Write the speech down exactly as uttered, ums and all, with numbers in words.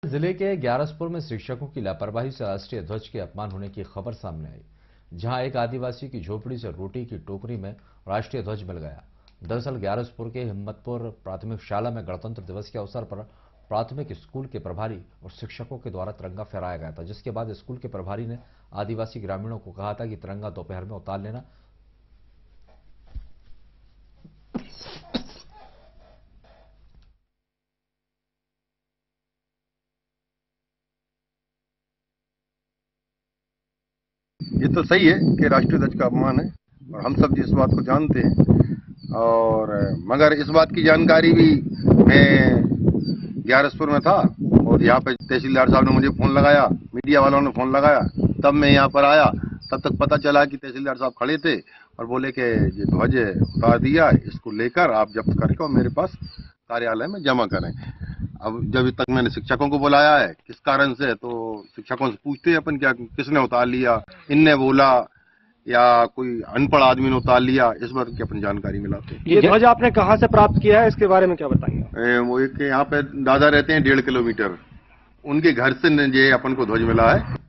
जिले के ग्यारसपुर में शिक्षकों की लापरवाही से राष्ट्रीय ध्वज के अपमान होने की खबर सामने आई, जहां एक आदिवासी की झोपड़ी से रोटी की टोकरी में राष्ट्रीय ध्वज मिल गया। दरअसल ग्यारसपुर के हिम्मतपुर प्राथमिक शाला में गणतंत्र दिवस के अवसर पर प्राथमिक स्कूल के प्रभारी और शिक्षकों के द्वारा तिरंगा फहराया गया था, जिसके बाद स्कूल के प्रभारी ने आदिवासी ग्रामीणों को कहा था कि तिरंगा दोपहर में उतार लेना। ये तो सही है कि राष्ट्रीय ध्वज का अपमान है और हम सब इस बात को जानते हैं। और मगर इस बात की जानकारी भी मैं ग्यारसपुर में था और यहाँ पे तहसीलदार साहब ने मुझे फोन लगाया, मीडिया वालों ने फोन लगाया, तब मैं यहाँ पर आया। तब तक पता चला कि तहसीलदार साहब खड़े थे और बोले कि ये ध्वज उतार दिया, इसको लेकर आप जब्त करके और मेरे पास कार्यालय में जमा करें। अब जब तक मैंने शिक्षकों को बुलाया है किस कारण से, तो शिक्षकों से पूछते हैं अपन क्या किसने उतार लिया, इनने बोला या कोई अनपढ़ आदमी ने उतार लिया, इस बात की अपन जानकारी मिलाते हैं। ये ध्वज आपने कहाँ से प्राप्त किया है, इसके बारे में क्या बताएंगे? वो एक यहाँ पे दादा रहते हैं डेढ़ किलोमीटर, उनके घर से ये अपन को ध्वज मिला है।